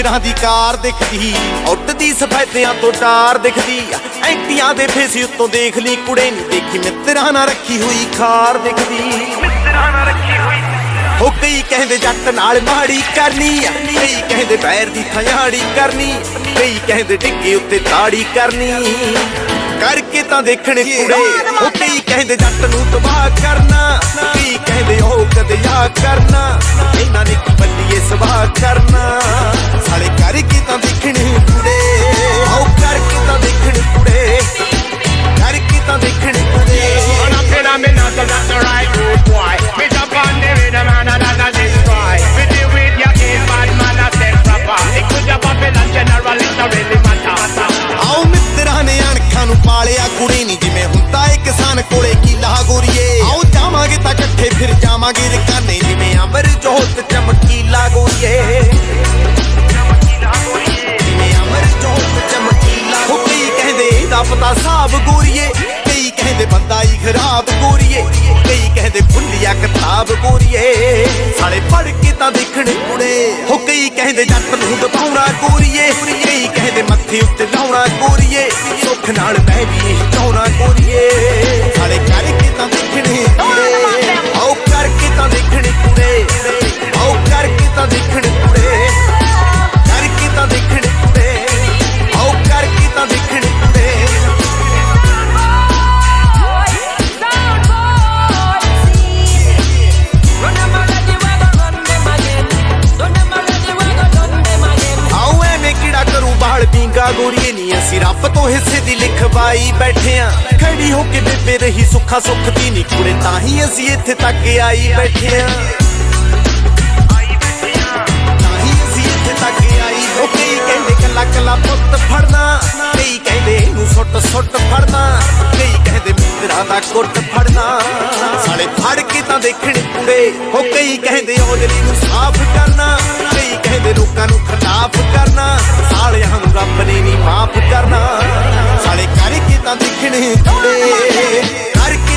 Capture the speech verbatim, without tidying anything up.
ਮਿੱਤਰਾਂ ਦੀ ਕਾਰ ਦਿਖਦੀ, ਉੱਡਦੀ ਸਫੈਦਿਆਂ ਤੋਂ ਟਾਰ ਦਿਖਦੀ। ਐਂਟੀਆਂ ਦੇ ਫੇਸ ਉੱਤੋਂ ਦੇਖ ਲਈ ਕੁੜੇ ਨੀ ਦੇਖੀ, ਮਿੱਤਰਾਂ ਨਾਲ ਰੱਖੀ ਹੋਈ ਖਾਰ ਦਿਖਦੀ। ਮਿੱਤਰਾਂ ਨਾਲ ਰੱਖੀ ਹੋਈ ਹੋ ਕਈ ਕਹਿੰਦੇ ਜੱਟ ਨਾਲ ਮਾੜੀ ਕਰਨੀ, ਕਈ ਕਹਿੰਦੇ ਪੈਰ ਦੀ ਥਿਆੜੀ ਕਰਨੀ, ਕਈ ਕਹਿੰਦੇ ਡਿੱਗੇ ਉੱਤੇ ਤਾੜੀ ਕਰਨੀ। ਕਰਕੇ ਤਾਂ ਦੇਖਣੇ ਕੁੜੇ ਹੋ ਕਈ ਕਹਿੰਦੇ ਜੱਟ ਨੂੰ ਤਬਾਹ ਕਰਨਾ, ਕਈ ਕਹਿੰਦੇ ਉਹ ਕਦੇ ਆ ਕਰਨਾ, ਇਹਨਾਂ ਨੇ ਕੀ ਬੱਲੀਏ ਸਵਾਹ ਕਰਨਾ। ਸਾਲੇ ਕਰਕੇ ਤਾਂ ਦੇਖਣੇ ਕੁੜੇ ਹੋ, ਕਰਕੇ ਤਾਂ ਦੇਖਣੇ ਕੁੜੇ, ਕਰਕੇ ਤਾਂ ਦੇਖਣੇ ਕੁੜੇ। ਆਓ ਮਿੱਤਰਾਂ ਨੇ ਅਣਖਾਂ ਨੂੰ ਪਾਲਿਆ ਕੁੜੀ ਨੀ ਜਿਵੇਂ ਹੁੰਦਾ ਏ ਕਿਸਾਨ ਕੋਲੇ ਕੀਲਾ ਗੋਰੀਏ। ਆਓ ਜਾਵਾਂਗੇ ਤਾਂ ਇਕੱਠੇ ਫਿਰ ਜਾਵਾਂਗੇ ਰਕਾਨੇ, ਜਿਵੇਂ ਅਮਰ ਜੋਤ ਚਮਕੀਲਾ ਗੋਰੀਏ, ਜਿਵੇਂ ਅਮਰ ਜੋਤ ਚਮਕੀਲਾ। ਹੋ ਕਈ ਕਹਿੰਦੇ ਇਹਦਾ ਪਤਾ ਸਾਬ ਗੋਰੀਏ, ਕਈ ਕਹਿੰਦੇ ਬੰਦਾ ਹੀ ਖਰਾਬ ਗੋਰੀਏ, ਕਈ ਕਹਿੰਦੇ ਭੁੱਲਿਆ ਕਿਤਾਬ ਗੋਰੀਏ। ਸਾਲੇ ਪੜ ਕੇ ਤਾਂ ਦੇਖਣੇ ਕੁੜੇ ਹੋ, ਕਈ ਕਹਿੰਦੇ ਜੱਟ ਨੂੰ ਦਬਾਉਣਾ ਗੋਰੀਏ, ਕਈ ਕਹਿੰਦੇ ਮੱਥੇ ਉੱਤੇ ਲਾਉਣਾ ਗੋਰੀਏ, ਸੁੱਖ ਨਾਲ ਮੈਂ ਵੀ ਚਾਹੁੰਦਾ ਗੋਰੀਏ। ਸਾਲੇ ਕਰਕੇ ਤਾਂ ਦੇਖਣੇ ਕੁੜੇ ਆਓ, ਕਰਕੇ ਤਾਂ ਦੇਖਣੇ ਕੁੜੇ ਆਓ, ਕਰਕੇ ਤਾਂ ਦੇਖਣੇ ਕੁੜੇ, ਕਰਕੇ ਤਾਂ ਦੇਖਣੇ ਕੁੜੇ ਆਓ, ਕਰਕੇ ਤਾਂ ਦੇਖਣੇ ਕੁੜੇ। ਪੀਂਗਾ ਗੋਰੀਏ ਨੀ ਅਸੀਂ ਰੱਬ ਤੋਂ ਹਿੱਸੇ ਦੀ ਲਿਖਵਾਈ ਬੈਠੇ ਆਂ, ਖੜੀ ਹੋ ਕੇ ਬੇਬੇ ਰਹੀ ਸੁੱਖਾ ਸੁੱਖ ਦੀ ਨੀ ਕੁੜੇ, ਤਾਂ ਹੀ ਅਸੀਂ ਇੱਥੇ ਤੱਕ ਆਈ ਬੈਠੇ ਆਂ, ਤਾਂ ਹੀ ਅਸੀਂ ਇੱਥੇ ਤੱਕ ਆਈ। ਉਹ ਕਈ ਕਹਿੰਦੇ ਕੱਲਾ ਕੱਲਾ ਪੁੱਤ ਫੜਨਾ, ਕਈ ਕਹਿੰਦੇ ਇਹਨੂੰ ਸੁੱਟ ਸੁੱਟ ਫੜਨਾ, ਕਈ ਕਹਿੰਦੇ ਮਿੱਤਰਾਂ ਦਾ ਕੁੱਟ ਫੜਨਾ। ਸਾਲੇ ਫੜ ਕੇ ਤਾਂ ਦੇਖਣੇ ਕੁੜੇ ਉਹ, ਕਈ ਕਹਿੰਦੇ ਔਜਲੀ ਨੂੰ ਸਾਫ਼ ਕਰਨਾ, ਕਈ ਕਹਿੰਦੇ ਲੋਕਾਂ ਨੂੰ ਖਿਲਾਫ ਕਰਨਾ, ਸਾਲਿਆਂ ਨੂੰ ਰੱਬ ਨੇ ਨੀ ਮਾਫ ਕਰਨਾ। ਸਾਲੇ ਕਰਕੇ ਤਾਂ ਦੇਖਣੇ ਕੁੜੇ, ਕਰਕੇ